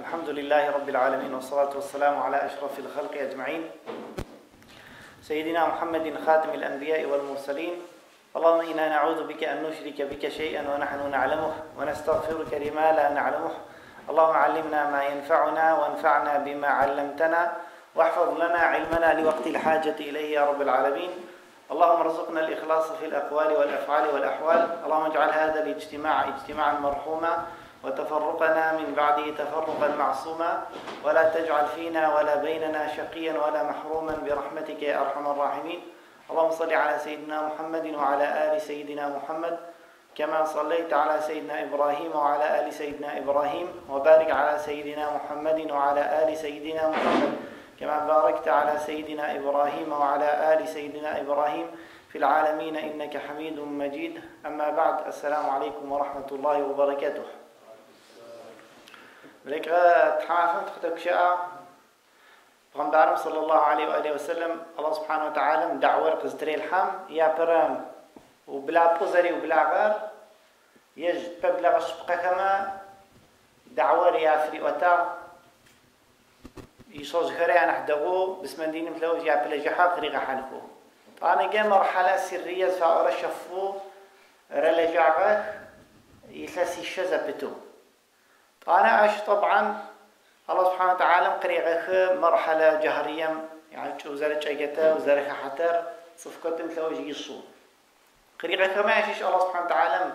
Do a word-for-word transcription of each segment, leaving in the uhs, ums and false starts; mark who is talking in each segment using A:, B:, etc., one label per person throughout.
A: الحمد لله رب العالمين، والصلاة والسلام على أشرف الخلق أجمعين، سيدنا محمد خاتم الأنبياء والمرسلين. اللهم إنا نعوذ بك أن نشرك بك شيئا ونحن نعلمه، ونستغفرك لما لا نعلمه. اللهم علمنا ما ينفعنا وانفعنا بما علمتنا، واحفظ لنا علمنا لوقت الحاجة إليه يا رب العالمين. اللهم ارزقنا الإخلاص في الأقوال والأفعال والأحوال. اللهم اجعل هذا الاجتماع اجتماعا مرحوما، وتفرقنا من بعده تفرقا معصوما، ولا تجعل فينا ولا بيننا شقيا ولا محروما برحمتك يا أرحم الراحمين. اللهم صل على سيدنا محمد وعلى آل سيدنا محمد كما صليت على سيدنا إبراهيم وعلى آل سيدنا إبراهيم، وبارك على سيدنا محمد وعلى آل سيدنا محمد كما باركت على سيدنا إبراهيم وعلى آل سيدنا إبراهيم في العالمين إنك حميد مجيد. أما بعد، السلام عليكم ورحمة الله وبركاته. لك تحافظ تختك شاء پیغمبرم صلى الله عليه وآله وسلم الله سبحانه وتعالى دعوة قزتري الحام يا برام وبلا بوزري وبلا غار يج ببلغ الشبقة كما دعوة يا فريقتا يصوص خيري أنا حدغو بسم دين مثلو يا بلا جحا خريقة حنفو. أنا جاء مرحلة سرية فأورا شفو رلجعه يثلثي الشزة بتو. أنا عايش طبعا الله سبحانه وتعالى قريغه مرحلة جهرية، يعني وزارة شيكتا وزارة حتر صفقة مثل يصو قريغه كما يعيش الله سبحانه وتعالى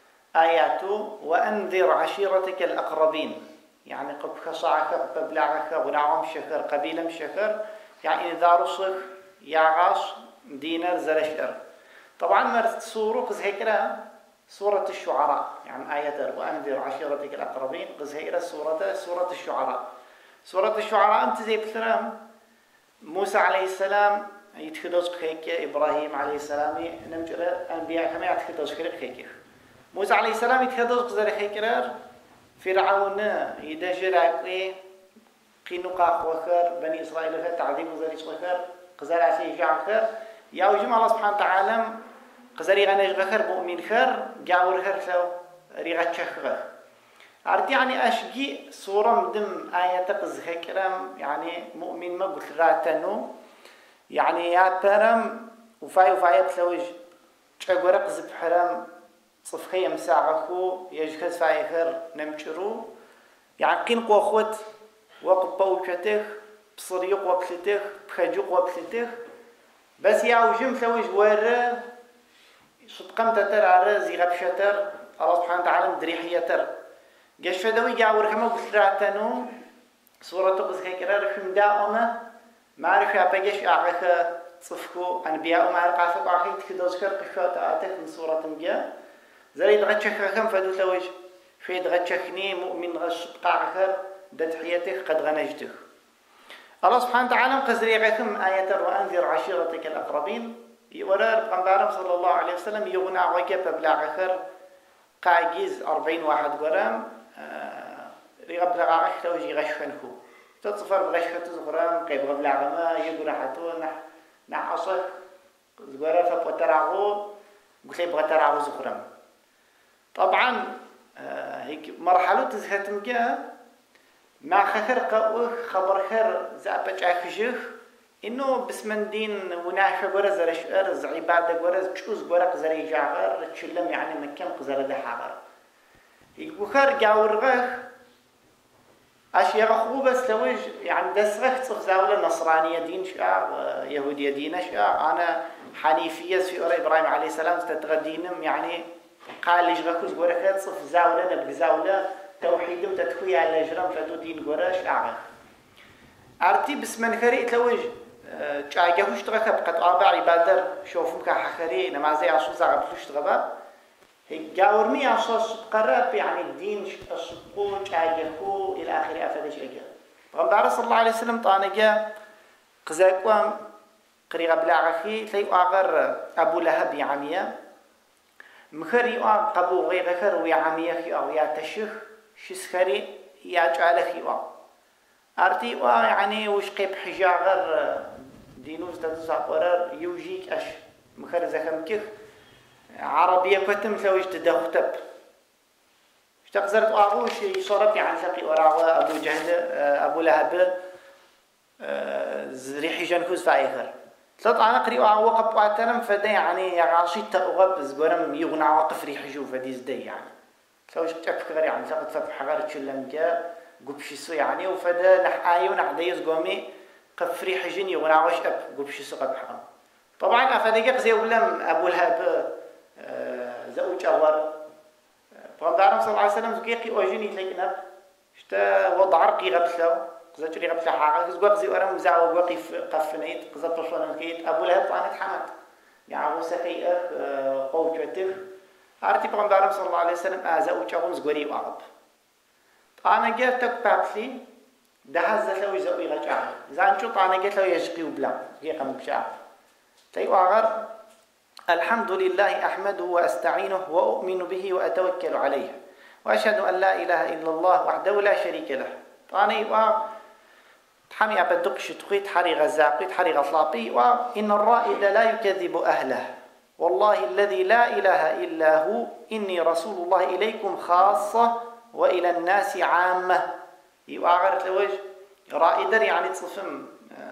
A: آياته وأنذر عشيرتك الأقربين، يعني قب خصاعك قب بلعك ونعم شكر قبيلة شكر، يعني إذا رصخ يعاش دينار زرشر. طبعا مرت صورة قزهكرا سورة الشعراء، يعني آية وأنذر عشيرتك الأقربين قزهيرة سورة سورة الشعراء. سورة الشعراء أنت زي بترام موسى عليه السلام يتخذوز خيك، إبراهيم عليه السلام نمجر أنبياء كما يتخذوز خيك. موسى عليه السلام يتخذوز قزر خيكرار فرعون يدجر عقلي قينوقا خوخر بني إسرائيل خير تعذيب وزريش خوخر قزر عسي جعخر يا وجمع الله سبحانه وتعالى قزري غنج غخر مؤمن خير جاور خير سو ريغة شخر عرض يعني أشجي صورة مدم آية قزه كرام، يعني مؤمن ما قلت راتنو يعني يا ترم وفاي وفاي بتلوج شجرة قزب حرام صفخي مساعكو يجكز فاي خير نمشرو، يعني قين قوخوت وقت بوشتك بصريق وبلتك بخجوق وبلتك بس يا وجم تلوج ورا صدقم تتر على زي غبشتر الله سبحانه وتعالى مدريحيتر جش فدوي جاور كما قلت راتنو سورة قزكي كرار خم داؤمة ما عرف يا بجش أعرف صفكو أنبياء ما عرف عفق عخيت كدوز كر قشوات آتك من سورة مجا زري دغتشخ خم فدو تلوج في دغتشخني مؤمن غش قاعخر دتحيتك قد غنجتك. الله سبحانه وتعالى قزري غكم آية وأنذر عشيرتك الأقربين ورا القنبارم صلى الله عليه وسلم يغنى عوجة ببلغ خير قاعجيز أربعين واحد جرام ريغ بلغ عشرة وجي غشفنكو تتصفر بغشفة زغرام قيب بلغ ما يقول حتو نح نعصر زغرا فبترعو قلت بغترعو زغرام. طبعا هيك مرحلة تزهتم جا مع خير قوه خبر خير زعبج عخجه إنه بسمن دين ونعشة جورز رشقرز عبادة جورز تشوز جورق زري جعغر تشلم يعني مكان قزر ده حجر يبخر جاورغه أشياء خو بس لوج يعني دسغه تصف زاولة نصرانية دين شاء يهودية دين شاء أنا حنيفية في أورا إبراهيم عليه السلام تتغدينم يعني قال ليش غكوز جورق تصف زاولة نبغ زاولة توحيدم تدخوي على جرام فدو دين جورش أعرف أرتي بسمن خري تلوج جايهوش تغكى بقت أربع عبادة شوفهم كحخري نمازي عشو زعبلوش تغبا هيك جاورمي عشو قرب يعني الدين الصبو جايهو إلى آخره أفدش أجا. پیغمبر صلى الله عليه وسلم طانجا قزاقوام قريغ بلاغخي تلاقي أغر أبو لهب يعمية مخري أغ قبو غير خر ويعمية خي أو يا تشخ شسخري يا جعلخي أغ أرتي يعني وش قيب حجاغر دينوز تدوس قرار يوجيك أش مخرز خمكخ عربية كتم ثوج تدختب اشتغزرت أعوش يصرف يعني سقي وراء أبو جهل أبو لهب زريحي جنكوز فايخر تلطع نقري أعوى قبعتنا فدا يعني عاشي تأغب زقرم يغنى وقف ريح جو فديز دي يعني لو شفت أفكار يعني سقط فتح حجارة شلنجا قبشي سو يعني وفدا نحاي ونحديز قومي قف ريح جن يغنى وش أب قبشي سو قب حرام طبعا أفدا جاب زي ولم أبو لهب زوج أول فقام صلى الله عليه وسلم زكيقي أوجيني لكنب شتا وضع رقي غبسلو قزت لي غبسلو حاجة زقوق زي ورم زعو وقف قفنيت قزت بشون كيت أبو لهب طعنت حمد يعني وسخي أخ قوتك عرفتي فقام صلى الله عليه وسلم أزوج أقوم زقوري وعرب أنا جاتك بابلي ده هذا لو يزوي رجع زان شو طعنة جات لو يشقي وبلا هي قام بشعب تيو أغر الحمد لله أحمده وأستعينه وأؤمن به وأتوكل عليه وأشهد أن لا إله إلا الله وحده لا شريك له طاني يبقى تحمي أبدك شتقيت حري غزاقيت حري غصلاقي وإن الرائد لا يكذب أهله والله الذي لا إله إلا هو إني رسول الله إليكم خاصة وإلى الناس عامة يبقى غيرت لوجه رائدر يعني تصفم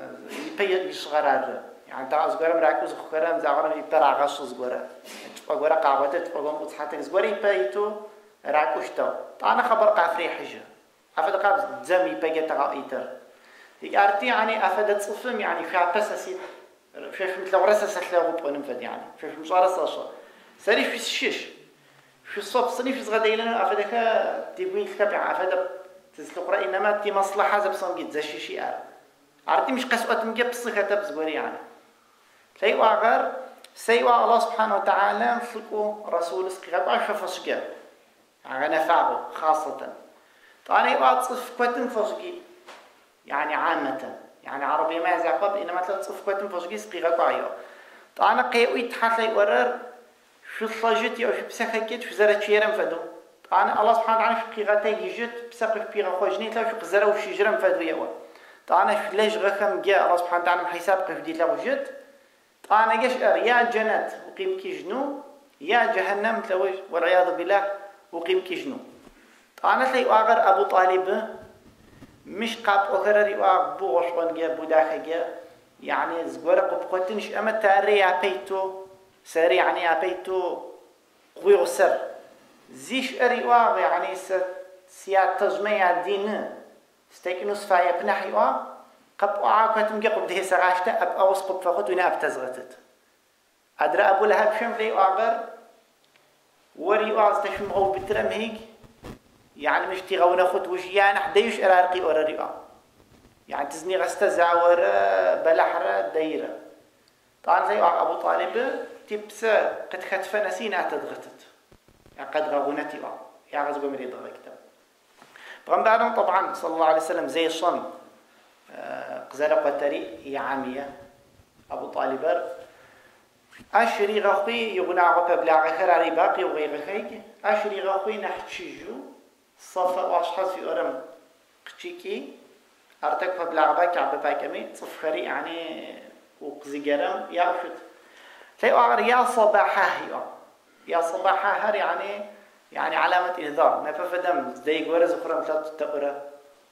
A: يبي يصغر يعني ترى زغرة مراكز زغرة مزعورة يبرع غش زغرة تبقى زغرة قاعدة تبقى قوم وتصحتك زغرة يبيتو راكوش تو طعنا خبر قافري حجة أفد قاب زم يبقى تغايتر يقارتي يعني أفد تصفم يعني في عبسة في مثل ورثة سخلا غبون فد يعني في مصارة صاشة سري في الشش في الصف صني في زغدة لنا أفدك تبين تبع أفد تسلقرا إنما تي مصلحة زبصم جد زشي شيء عرفتي مش قسوة مجيب الصخة تبزغري يعني سيوا غير سيوا الله سبحانه وتعالى فلقوا رسول سقيقة عشر فسقة يعني نفعه خاصة طبعا يبقى تصف كوتن فسقي يعني عامة يعني عربية ما يزعقب إنما تصف كوتن فسقي سقيقة عيو طبعا قيوي تحت يورر شو الصجت أو شو بسخكت شو زرت شيرم فدو طبعا الله سبحانه وتعالى شو قيقة يجت بسقف بيغا خوجنيت لا شو قزرة وشي جرم فدو يوا طبعا شو ليش غخم جاء الله سبحانه وتعالى محيساب قف دي لا وجت طبعا جش يا جنة وقيم كيجنو يا جهنم تلوج والعياذ بالله وقيم كيجنو طبعا تلاقي أغر أبو طالب مش قاب أغر ريوا بو وشون جا بو داخل جا يعني زغورة قبقتنش أما تاري عبيتو سري يعني عبيتو قوي وسر زيش أريوا يعني س سيات تجمع الدين استيقنوا سفايا بنحيوا قب أعاقتم جا قب ده سراشته أب أوس قب فخد ونا أبتزغتت أدرى أبو لهب شم ريوا أغر وريوا أستشم غو بترم هيك يعني مش تيغونا خد وش يعني حديش أرارقي ورا ريوا يعني تزني غستزع ورا بلحرة دايرة طبعا زي أبو طالب تبس قد خطفة نسينا تدغتت يعني قد غونتي أو يعني غزقوا مريض غير كتاب بغم طبعا صلى الله عليه وسلم زي الصم قزالة قتري عامية أبو طالب أشري غخي يغنى عقب بلا غخر على باقي وغير غخيك أشري غخي نحت شجو صفا وأشخاص في أرم قتشيكي أرتكب بلا عباك عبا باكمي صفخري يعني وقزيقرم يا أفت تلاقوا يا صباحه يا صباحه هر يعني يعني علامة إنذار ما ففدم زي جورز أخرى مثل تقرأ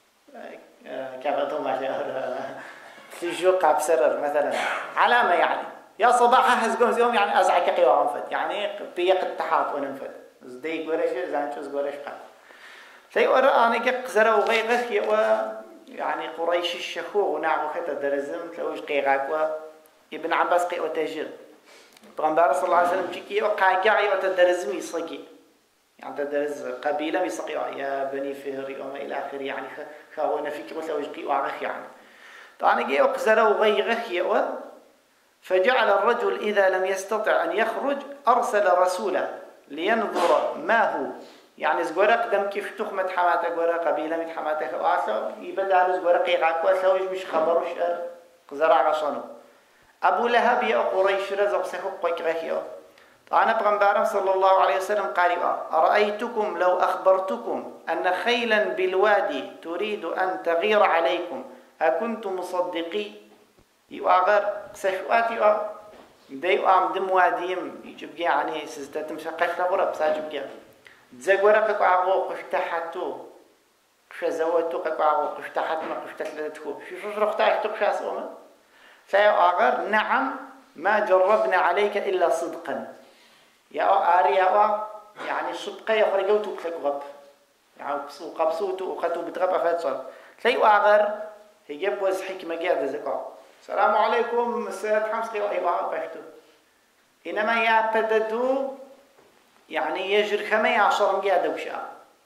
A: كفتهم على تيجو قاب سرر مثلا علامة يعني يا صباحه هزقون يوم يعني أزعك قيوم فد يعني بيق التحاط وننفد زي جورش زانشوز جورش قاب تلاقوا أنا كقزرة وغيره يوا يعني قريش الشخو ونعو خت درزم تلاقوش قيغاك ابن عباس قيء وتجر طبعا صلى الله عليه وسلم جيكي وقاقع وتدرزم يصقي يعني تدرز قبيلة يصقي يا بني فهر وما إلى آخره يعني خاونا فيك مثل وجقي وعرخ يعني طبعا جي وقزر وغيغخ يوا فجعل الرجل إذا لم يستطع أن يخرج أرسل رسولا لينظر ما هو يعني زغورة قدم كيف تخمة حماتة غورة قبيلة مت حماتة خواصة يبدأ على زغورة قيقاك وسويش مش خبروش أر قزرع عشانه أبو لهب يا قريش رزق سخب قيقاكيو أنا بغنبارم صلى الله عليه وسلم قال أرأيتكم لو أخبرتكم أن خيلا بالوادي تريد أن تغير عليكم أكنتم مصدقي يؤغر سشوات يؤغر دي أم دم واديم يجب يعني سستتم شقش لغرب ساجب جا زغورا قاقو قفتحتو شزوتو قاقو قفتحت ما قفتلتكو شو شو رختاك تقشاس أمه فيا نعم ما جربنا عليك إلا صدقا يا آريا يعني صدقا يخرجوتو كلغب يعني بسو قبسوتو وقتو بتغبى فاتصل تلاقي أغر هي بوز حكمة جاده زكاة السلام عليكم السيد حمص قيوا أيوة بشتو إنما يا بددو يعني يجر خمي عشر مجاده وشاء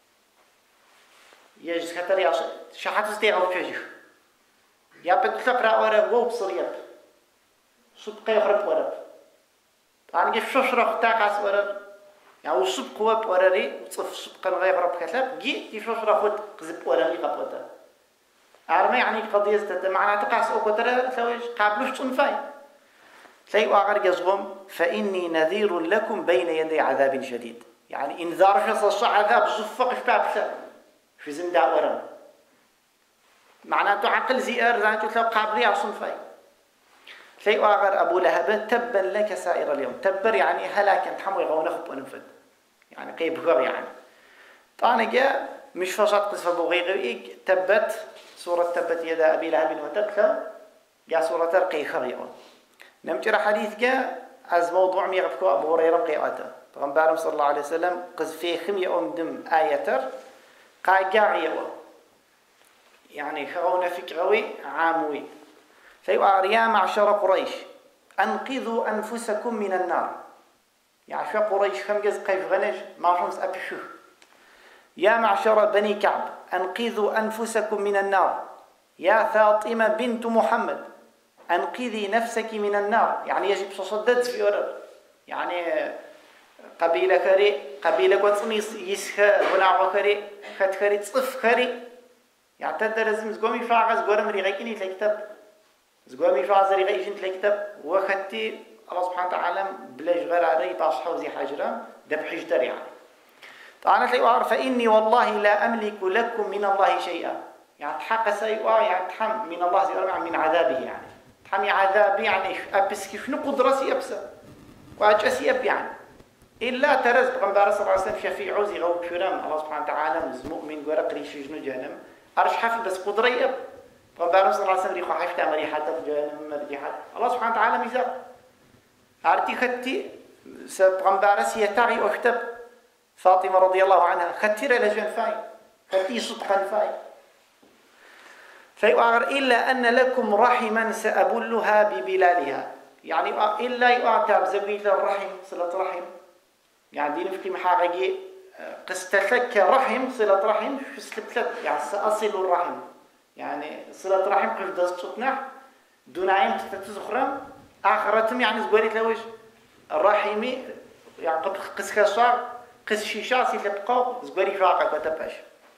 A: يجر خطر يا شحات استيعاب فيجر يا بدو تقرأ ورا وو بصريب صدق يخرب ورا طبعا كيف شو شرخ تاقص ورا يعني وصدق وب ورا ري وصف صدق غير رب كتاب جي كيف شو شرخ قزب ورا لي قبضه أرمي يعني قضية تت معناته قاس أو كتر ثوج قابلوش صنفاي تلاقي آخر يزغم فإني نذير لكم بين يدي عذاب شديد يعني إنذار شخص عذاب زفق شباب في زنداء ورم معناته عقل زئر زانتو تلاقي قابلي على صنفاي تلاقي آخر أبو لهب تبا لك سائر اليوم تبر يعني هلاك تحمو يغون أخب ونفد يعني قيب غير يعني طبعا جاء مش فشط قصف أبو غيغي تبت سورة تبت يدا أبي لهب وتب جاء سورة ترقي خريون نمتر حديث جاء از موضوع ميغفكو أبو هريرة قيئته پیغمبر صلى الله عليه وسلم قز في خمية أم دم آيتر قاقاعية يعني خرونا فكروي عاموي فيقول يا معشر قريش أنقذوا أنفسكم من النار يعني شو قريش خم جز قيف غنج ما شمس أبشوه يا معشر بني كعب أنقذوا أنفسكم من النار يا فاطمة بنت محمد أنقذي نفسك من النار يعني يجب تصدد في أرض يعني قبيلة كري قبيلة قطني يسخ ونعو كري خد كري تصف كري يعني تدرس مزقومي فاعز قرم ريغيكني تكتب زقومي فاعز ريغيشن تكتب وختي الله سبحانه وتعالى بلاش غراري باصحو زي حجرة دبحجتر يعني طبعا تلاقوا عارف فإني والله لا أملك لكم من الله شيئا يعني تحق سيئا يعني تحم من الله زي من عذابه يعني تحمي عذابي يعني أبس كيف نقدرسي أبسا وأجسي أب يعني إلا ترز بغنبار صلى الله عليه وسلم شفيعو زي غوب شرام الله سبحانه وتعالى مؤمن ورق ريش جنو جهنم أرش حفل بس قدري أب بغنبار صلى الله عليه وسلم ريخو حفتا مريحة بجهنم مريحة الله سبحانه وتعالى ميزاب أرتي خدتي بغنبار سيتاغي أختب فاطمة رضي الله عنها ختيرة لجن فاي ختي صدقا فاي فيؤغر إلا أن لكم رحما سأبلها ببلالها يعني إلا يؤتى بزويل الرحم صلة رحم يعني دين في محاقي قستلك رحم صلة رحم فسلبت يعني سأصل الرحم يعني صلة رحم قف دستنا دون عين تتزخرم آخرتهم يعني زقولت لوش الرحمي يعني قس خصار قس شيشة سيلبقى زقولي فاقك وتباش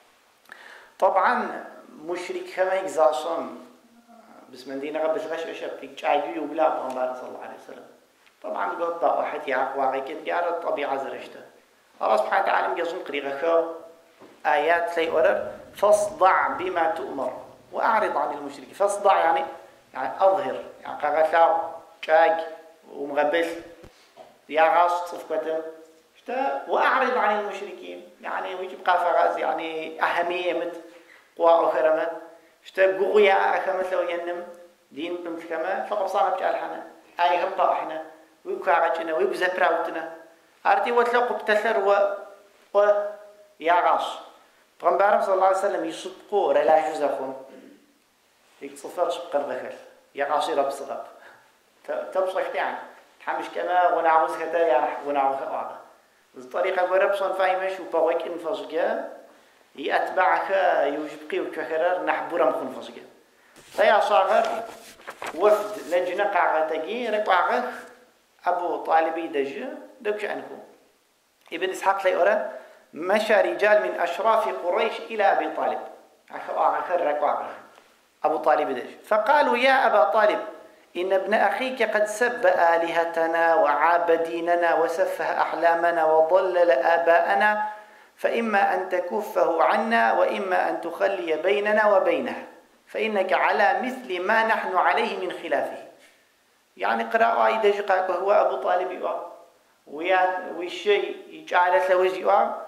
A: طبعا مشرك كما يجزاصم بس من دينا قبل غش أشب يجعلوا وبلا بغنبار صلى الله عليه وسلم طبعا قلت واحد يعق واعيكت قال الطبيعة زرشته الله سبحانه وتعالى يزن قريغة آيات لي أورر فاصدع بما تؤمر وأعرض عن المشرك فاصدع يعني يعني أظهر يعني قغثاو شاق ومغبل يا غاص صفقته وأعرض عن المشركين يعني ويجب قافة يعني أهمية مت قوى أخرى اشتاق يا أخا مثل وينم دين بمثل كما فقط صانع بجال حنا أي هبطا إحنا ويكاعجنا ويبزبراوتنا أرتي وتلقوا بتثر و و يا غاص پیغمبر صلى الله عليه وسلم يصدقوا رلا جزاهم هيك صفر سبقا غخل يا غاصي رب صغب تبصح يعني تحمش كما ونعوز كتا يعني ونعوز أعضا الطريقة قرب صن فاهمش وباوك انفصجا يأتبعك يوجبقي وكخرر نحبورم خنفصجا فيا صاغر وفد لجنة قاعدتي رقعه أبو طالب دج دبش عنه ابن إسحاق ليورا مشى رجال من أشراف قريش إلى أبي طالب آخر رقعه أبو طالب دج فقالوا يا أبا طالب إن ابن أخيك قد سب آلهتنا وعاب ديننا وسفه أحلامنا وضلل آباءنا فإما أن تكفه عنا وإما أن تخلي بيننا وبينه فإنك على مثل ما نحن عليه من خلافه يعني قراءة يدجقك وهو أبو طالب يقع ويا والشيء يجعل له وجهه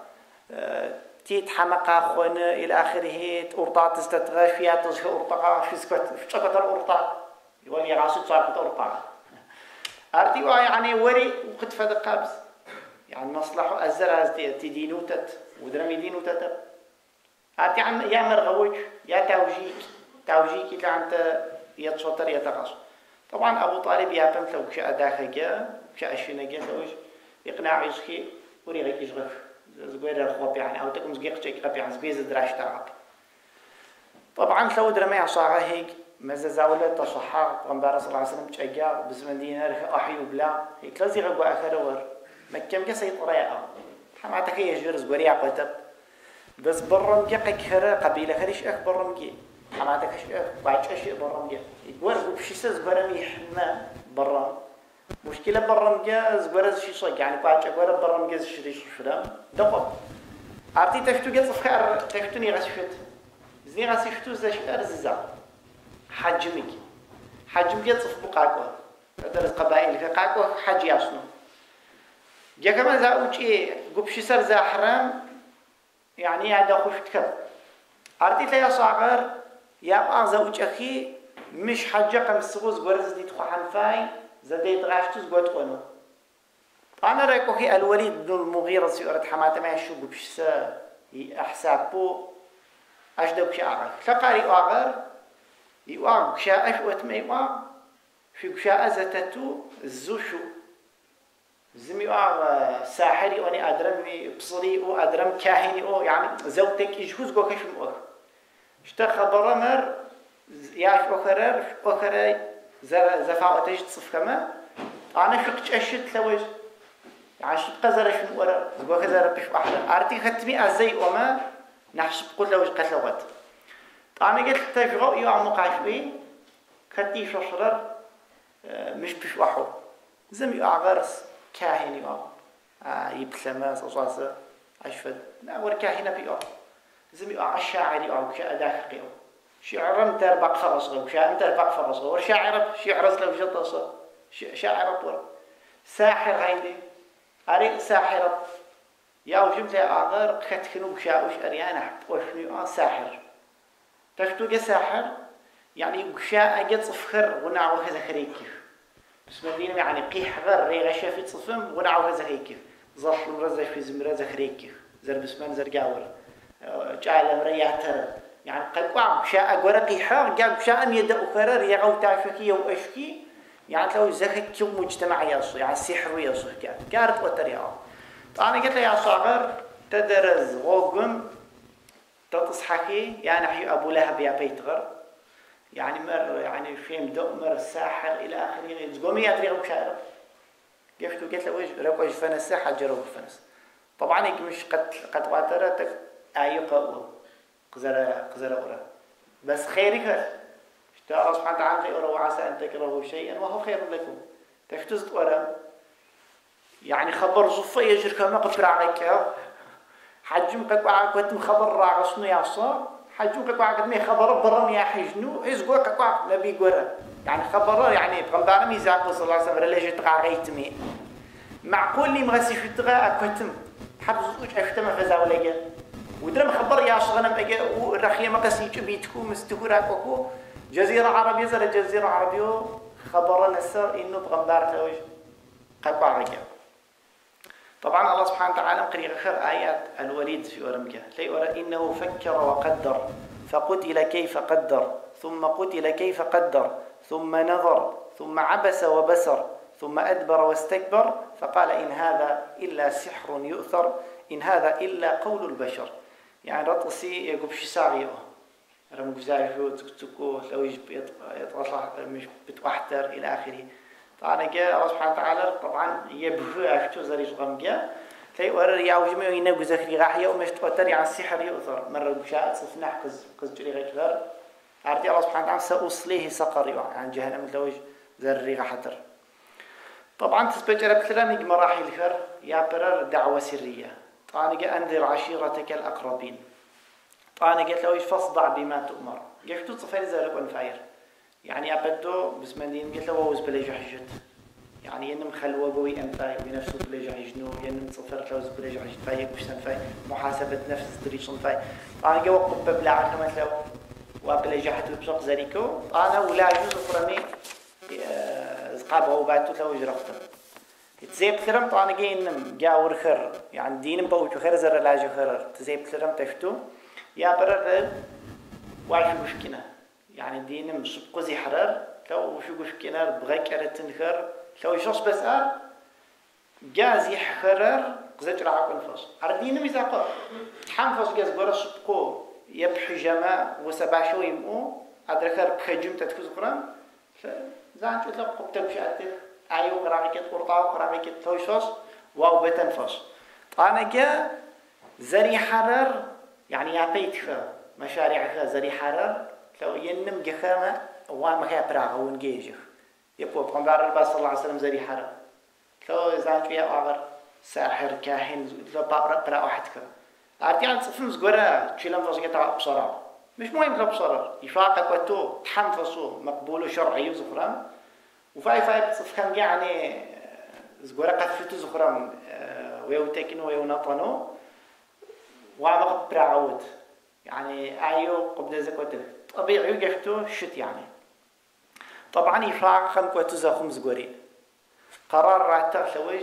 A: تيت حمقا خون إلى آخره أرطات استتغاش فيها تزهي أرطاقا في سكت في شكت الأرطاق يولي غاسد صار كت أرطاق أرتيوا يعني وري وقت فد قابز يعني مصلحة أزر أز تدينو تت ودرمي دينو تت أرتي عم يا مرغوج يا توجيك توجيك إذا أنت يتشطر يتغاص طبعا أبو طالب يابن لو كشاء داخل كشاء الشنجة لوج يقنع يسخي وريغك يشغف زغير الخوب يعني أو تكون زقيق شيء قبي عن زبيز دراش تعب طبعا لو درمي صاغة هيك ماذا زاولة تصحى غنبار صلى الله عليه وسلم تشجع بزمن دينار أحيو بلا هيك لازم يغوا آخر ور مكم كسي طريقة حماتك يجبر زغريا قتب بس برم جا كخرة قبيلة خريش أخ برم جي حماتك أش أخ بعد أشياء برم جا يقول بشي زغرم يحنا برم مشكلة برم جا زغرز شي صق يعني بعد أقول برم جا شريش فرام دقق عرفتي تفتو جا صفخار تفتوني غسفت زني غسفتو زاش أرززا حجمك حجم جا صف بقاقوه درس قبائل فقاقوه حج ياسنو جا كمان زاوجي قبشي سر زا حرام يعني هذا خفت كذا عرفتي يا صاغر يا زوج أخي مش حجة قم سغوز غرز دي تخو حنفاي زدي تغاشتوز قوت قنو أنا رأيك أخي الوليد بن المغيرة سيارة حماتة ما يشوق بشسا أحسابه أجدو بشي أغر فقاري أغر يواغ بشاء أشوت ما يواغ في بشاء زتتو الزوشو زمي واغ ساحري واني أدرم بصري أو أدرم كاهني أو يعني زوجتك يجوز قو كشف مؤخ اشتا خبر مر ياش أخرر أخرى زفاء تجد صف كما أنا شقت أشد لوج يعني شد قزرش من ورا زقوا كذا ربش واحد أرتي ختمي أزاي وما نحسب قل لوج قتلوات أنا قلت تفرق يوم مقاشبي كتي ششرر مش بش واحد زمي أعغرس كاهن يوم آه يبسماس أصاصة أشفد لا ور كاهن بيوم زمي أعشاعر يوم كأداخ يوم شعرم تربق فرصه وشاعر تربق فرصه وشاعر شعر لو جطصه شاعر طور ساحر هيدي أريد ساحر يا وجمت أعذار كتكنو بشاوش أريانا وشنو ساحر تفتو جا ساحر يعني بشاء جت صفخر ونعو هذا خريكيف بسم الله يعني قيح غر ريغ شافي تصفم ونعو هذا خريكيف ظل مرزش في زمرة خريكيف زر بسمان زر جاور جعل مرياتر يعني قلقوا بشاء ورقي حار جاب بشاء يدا أخرر يعو تعفكية وأشكي يعني لو زخك كم مجتمع يصو يعني السحر يصو كان كارت وتريعه أنا قلت له يا صغر تدرز غوغم تتصحكي يعني حي أبو لهب يا بيتغر يعني مر يعني فيم دؤمر الساحر إلى آخره زقومي يدري بشاء قفتو قلت له وجه ركوج فنس حجره فنس طبعا هيك مش قد قد واترتك أيقظ قزرة قزرة أورا بس خيرك اشتاء سبحانه وتعالى خير وعسى أن تكرهوا شيئا وهو خير لكم تفتزت أورا يعني خبر صفة يجر كما قفر عليك حجم قد وعاكت خبر راغسنو يا صار حجم قد وعاكت مي خبر برم يا حجنو إزقوا قد وعاك نبي قرا يعني خبر يعني بغمضانا ميزاق صلى الله عليه وسلم رليجي تقاغيت مي معقول لي مغسي في تغاء كتم حبز وش أفتم فزاولي ودرم خبر يا صغنم أجا ورخية مقاسي جبيتكو مستهورا كوكو جزيرة عربية زر جزيرة عربية خبرنا السر إنه بغمضار توج قطع رجع طبعا الله سبحانه وتعالى قريغ خير آيات الوليد في أورمجة ليورا إنه فكر وقدر فقتل كيف قدر ثم قتل كيف قدر ثم نظر ثم عبس وبسر ثم أدبر واستكبر فقال إن هذا إلا سحر يؤثر إن هذا إلا قول البشر يعني رطسي يقول شي ساعي رم جزايفو تكتكو لو يجب يطلع مش بتوحتر إلى آخره طبعا جاء الله سبحانه وتعالى طبعا يبهو أفتو زريش غمجة تلاقي ورر يعوج ميو ينبو زكري غاحية ومش توتر يعني السحر يؤثر مرة بشاء صفناح قز قز جري غير عرضي الله سبحانه وتعالى سأصليه سقر يعني جهنم لوج زري غاحتر طبعا تسبجر بثلاث مراحل خير يا برر دعوة سرية طبعا جاء أنذر عشيرتك الأقربين طبعا قلت له فاصدع بما تؤمر قلت له صفير زارق ونفاير يعني أبدو بسم الله قلت له ووز بلي جحجت يعني ينم خلوه بوي أنفاي بنفسه بلجع يجنو ينم صفر كلاوز بلجع يجفاي وشتن فاي محاسبة نفس دريشن فاي أنا جو قبة بلا عقل مثلا وبلجع حتى بشق زريكو أنا ولا يجوز فرمي زقابه وباتو لو جرفته تزيب كرم طبعا جاي إنم جاور خير يعني دينم بوجو خير زر لاجو خير تزيب كرم تفتو يا برر واش مشكلة يعني دينم سبقو زي حرر لو وشو مشكلة بغيك أرتن خير لو يشوش بس أر جازي حرر قزت رعاق الفصل أردينم إذا قر حنفص جاز برا سبقو يبحي جماع وسبعشو يمقو أدركر بخجم تتكوز قرام زان شو تلقى قبتك بشأتك أيو قراميكت قرطاو قراميكت تويشوس واو بتنفس أنا جا زري حرر يعني يعطيت خا مشاريع خا زري حرر لو ينم جخامة وان مخيا براغ ونجيجه يبقى بقنبار الرب صلى الله عليه وسلم زري حرر لو زان شو يا ساحر كاهن لو بقرا برا واحد كا أرتيان صفن زجرا تشيلن فوز قطع بصراحة مش مهم لو بصراحة يفاقك وتو تحنفصو مقبول شرعي وزخران وفاي فاي بصف كان يعني زجرا قفتو زخران ويوتكن ويونطنو وعمق برعود يعني أيو قبل زكوته طبيعي وقفتو شت يعني طبعا يفاق خم كوتو زخم زجرين قرار راتب شويج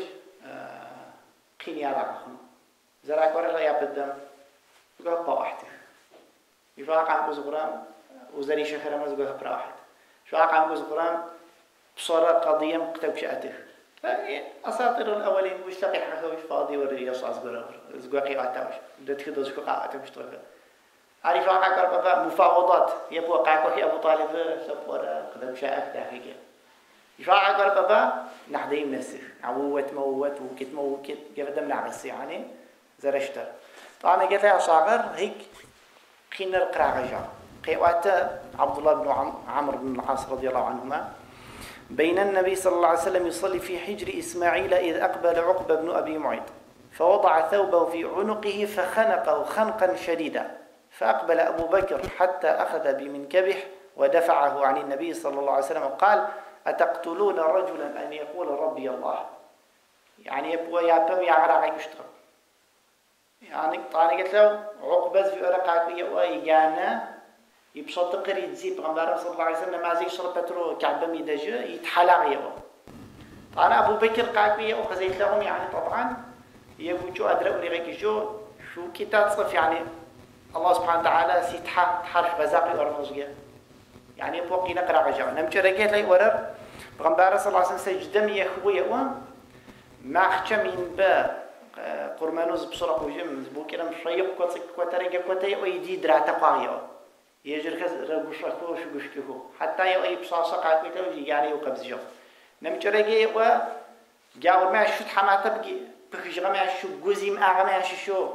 A: قين يا رعخم زراك ورا يا بدم يقول واحده يفاق عن زغرام وزري شخر ما زغه براحت شاق عن زغرام بصوره قضيه مكتب شاته اساطير الاولين وش تقي حخوش فاضي وري يصعز زغرا زغقي عتاوش بدت كده زغ قاعته مش طيب عارف واقع قرب مفاوضات يبغى قاعكو في ابو طالب سبورا قدم شاء داخليه يفاق قرب نحدي منسف عوت موت وكت موكت قدم نعرس يعني زرشتر طبعا قلت يا صاغر هيك خينا القراءة جاء قيوات عبد الله بن عمرو بن العاص رضي الله عنهما بين النبي صلى الله عليه وسلم يصلي في حجر إسماعيل إذ أقبل عقبة بن أبي معيط فوضع ثوبه في عنقه فخنقه خنقا شديدا فأقبل أبو بكر حتى أخذ بمنكبه ودفعه عن النبي صلى الله عليه وسلم وقال أتقتلون رجلا أن يقول ربي الله يعني يبغى يعتم يعرى يشتغل يعني طبعا قلت له عقبة في ورقة ويجانا يبسط قري تزيد غمبار صلى الله عليه وسلم ما زي شرب بترو كعب ميدجة يتحلق يوا طبعا أبو بكر قاعد وخزيت لهم يعني طبعا يبوجوا أدرى وريك جو شو كتاب صف يعني الله سبحانه وتعالى سيتح حرف بزاقي ورفوزية يعني بوقي نقرأ عجوا نمشي رجعت لي ورر غمبار صلى الله عليه وسلم سجدم يخوي وان ما خشمين با قرمانوز بسرعة وجم بوكنا مشيق كوتك كوتريجا كوتي ويدي درعة قاية يجر خز رجوشكو شجوشكو حتى يو أي بصاصة قاعد يتوجي يعني وقبض جو نمشرجي و جاور ما شو تحمات بقي بخشغ ما شو جوزيم أعمى ما شو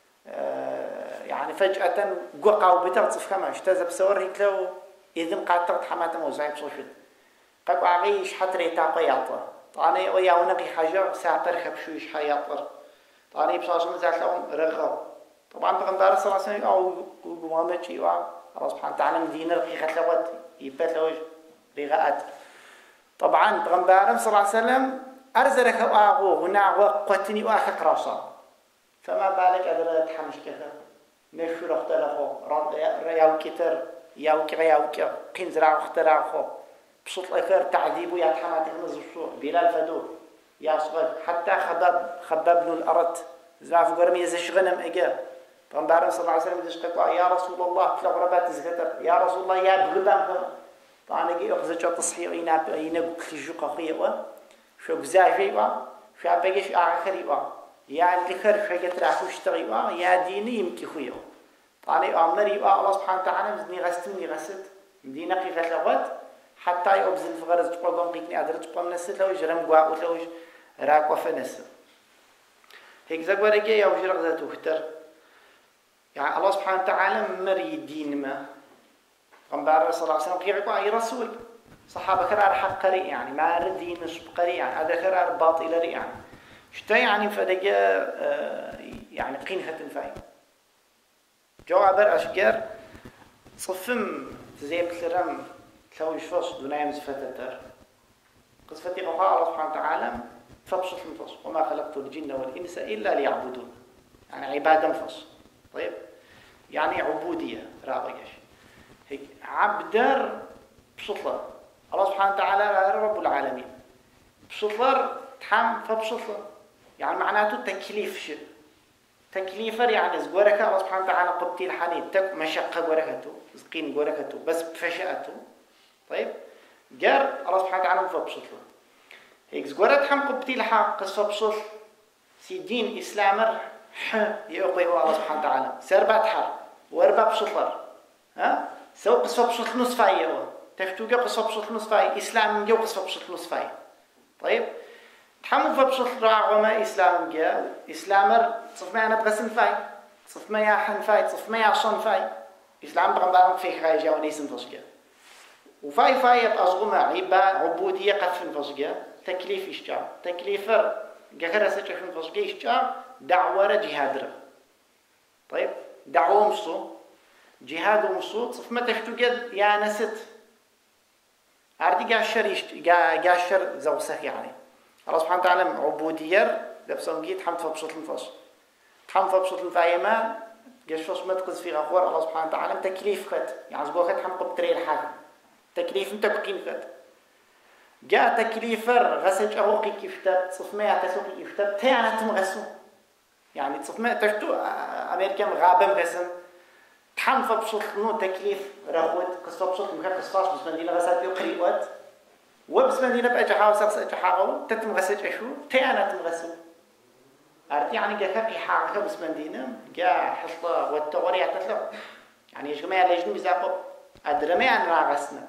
A: يعني فجأة جوقا وبترصف كمان اشتاز بصور هيك لو إذن قاعد تحمات موزعي بصوشد قاعد عايش حتى ريتاقي يعطى طاني ويا ونقي حاجة ساعتر خبشوش حياطر طاني بصاصة مزاج لهم رغوا طبعا بغمدار صلى الله عليه وسلم أو قوامة شيء وعم الله سبحانه وتعالى مدينة رقيقة لوت يبت لوج رغاءات طبعا بغمدار صلى الله عليه وسلم أرزلك أغو ونعو قتني وأخك راسا فما بالك أدرى تحمش كثر نشور اختلفوا ياو كتر ياو كغ ياو كغ قنزرع اختلفوا بصوت الأخير تعذيبه يا تحماتك نزل بلال فدو يا صغير حتى خباب خباب بن الأرت زعف قرمي يزش غنم إجا طبعا صلى الله عليه وسلم يزش قطع يا رسول الله في الغربات زكتر يا رسول الله يا بغبان طبعا يجي أخذ جو تصحيح يناب ينب خجوق أخيه شو بزاجي وا شو عبيش آخر وا يا الذكر شو جتراحوش تغيوا يا ديني يمكي خويه طبعا أمر يوا الله سبحانه وتعالى مزني غستني غست مدينة قيفة لغت حتى يبذل في غرز تقوم قيكني أدرت تقوم نسل لو جرم قاع وتلوج راك وفنس هيك زقوا رجع يا وجرق ذاته كتر يعني الله سبحانه وتعالى مري دين ما قام بعد صلى الله عليه وسلم قيعوا أي رسول صحابة كرار حق قريء يعني ما ردين نصب قريء يعني هذا كرار باطل ريء يعني شتا يعني فدقة يعني قين ختن فاي جواب أشجار صفم زي بتلرم تلوج فص دون يمز فتتر قصفتي قفاء الله سبحانه وتعالى فبشط النفس وما خلقت الجن والإنس إلا ليعبدون يعني عبادة نفس طيب يعني عبودية راغيش هيك عبدر بشطلر الله سبحانه وتعالى رب العالمين بشطلر تحم فبشطلر يعني معناته تكليف شيء تكليفر يعني زغورك الله سبحانه وتعالى قبتي الحنين تك مشقة غوركته زقين غوركته بس بفشأته طيب جار الله سبحانه وتعالى فبشطلر هيك زغورت حم قبتي الحق قصة بشطل سي دين إسلامر ح يقوي الله سبحانه وتعالى سربات حر وربا بشطلر ها سو قصة بشطل نصفاي هو تفتوجا قصة بشطل نصفاي إسلام جو قصة بشطل نصفاي طيب تحمل فبشطل راعوما إسلام جا إسلامر صف ما أنا بغسن فاي صف ما يا حن فاي صف ما يا شن فاي إسلام بغم بارم في خارجة ونيسن فشجا وفاي فاي أصغم عبا عبودية قفن فشجا تكليف إشجار تكليفر جهرة سجفن فشجا إشجار دعوة جهاد طيب دعوة مصو جهاد ومصو صف ما تفتوجا يا نست عردي قاشر يشت قاشر زوسخ يعني الله سبحانه وتعالى عبودية لبسون جيت حمد فبشط النفس حمد فبشط الفايمة قشوش متقز في غفور الله سبحانه وتعالى تكليف خد يعني زبو خد حمد قبتري الحال تكليف انت بقين خد جاء تكليفر غسج أروقي كيفتب صفمية تسوقي كيفتب تيانا تمغسو يعني صفمية تشتو أمريكا غابة مغسم تحمد فبشط نو تكليف رغوت قصة بشط مكا قصفاش بس مندينة غسات يقري وقت وبس مندينة بأجحاو سقس أجحاو تتم غسج أشو تيانا تمغسو أردي يعني جا كبي حاجة بس مندينة جا حصلة والتغري عتلو يعني يا جماعة لجنة بزاقو أدرمي عن راغسنا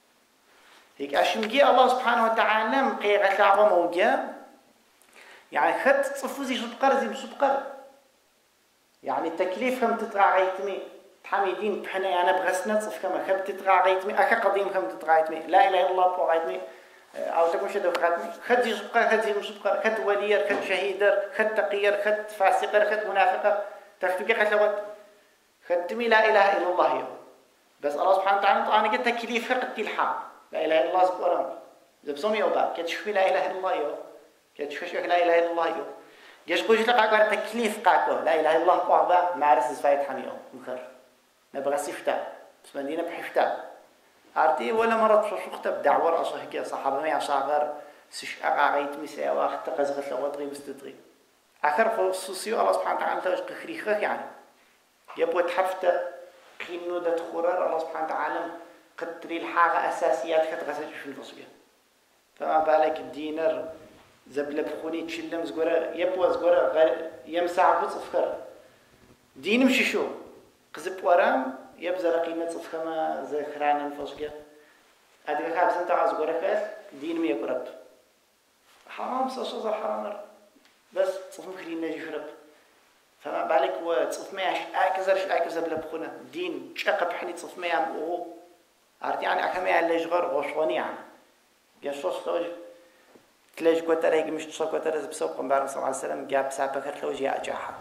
A: هيك أشمجي الله سبحانه وتعالى مقيغة لعبة موجة يعني خد تصفوزي شبقر زي بشبقر يعني التكليف هم تتراعيتمي تحميدين بحنا أنا بغسنا تصف كما خب تتراعيتمي أكا قديم هم تتراعيتمي لا إله إلا الله بوعيتمي أو تكون شدو خاتمي خد زي شبقر خد زي مشبقر خد ولير خد شهيدر خد تقير خد فاسقر خد منافقر تفتوكي خلوات خدتمي لا إله إلا الله يوم بس الله سبحانه وتعالى أنا قلت تكليف قد الحق لا إله إلا الله سبحانه زبسومي يوبا كتشوفي لا إله إلا الله يوم كتشوفي لا إله إلا الله يوم جيش قوش لقاقوا تكليف قاقوا لا إله إلا الله قوابا معرس زفايت حميهم مخر نبغى سفتا بس مدينة بحفتا عرتي ولا مرة شو خطب دعوة أصلا هيك صحابة ما يعصابر سش أقاعيت مسيا واخت قزغت لوضري مستدري آخر خصوصي الله سبحانه وتعالى توجه خريخه يعني يبغى تحفته كينو دتخرر الله سبحانه وتعالى قدري الحاجة أساسيات كتغسل في الفصل فما بالك الدينر زبلة بخوني تشلم زجورة يبغى زجورة يمسح بصفر دين مش شو قزب ورام يبزر قيمة صفخمة زخران الفصل أديك خابس أنت عايز زجورة كاس دين مية قرب حرام صوص حرام بس صفم خلينا نجرب فما بالك وتصف ماش أكزرش أكزر بلا بخونه دين شقة بحني تصف ما يعمل وهو عرفت يعني أكمل على الجغر غشواني يعني جالسوس توج تلاج قطر هيك مش تصق قطر بسوق قنبار صلى الله عليه وسلم جاب سابق تلوج يا أجاحة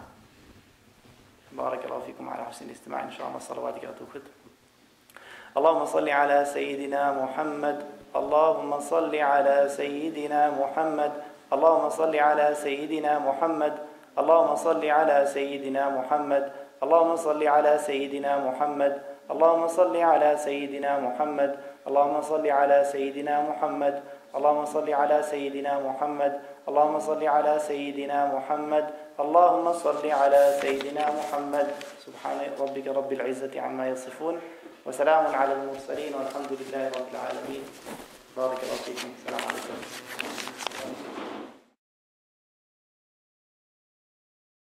A: بارك الله فيكم على حسن الاستماع إن شاء الله صلواتك أتوخد اللهم صل على سيدنا محمد اللهم صل على سيدنا محمد اللهم صل على سيدنا محمد اللهم صل على سيدنا محمد اللهم صل على سيدنا محمد اللهم صل على سيدنا محمد اللهم صل على سيدنا محمد اللهم صل على سيدنا محمد اللهم صل على سيدنا محمد اللهم صل على سيدنا محمد سبحان ربك رب العزة عما يصفون وسلام على المرسلين والحمد لله رب العالمين بارك الله فيكم السلام عليكم